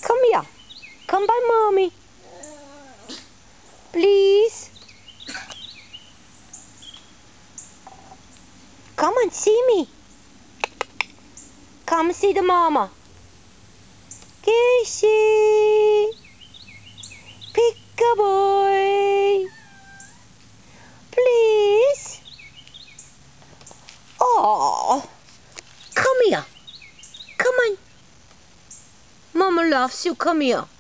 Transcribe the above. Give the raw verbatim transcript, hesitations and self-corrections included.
Come here. Come by mommy. Please. Come and see me. Come see the mama. Gizzy. Peek-a-boy. Please. Oh, come here. Come on. Mama loves you. Come here.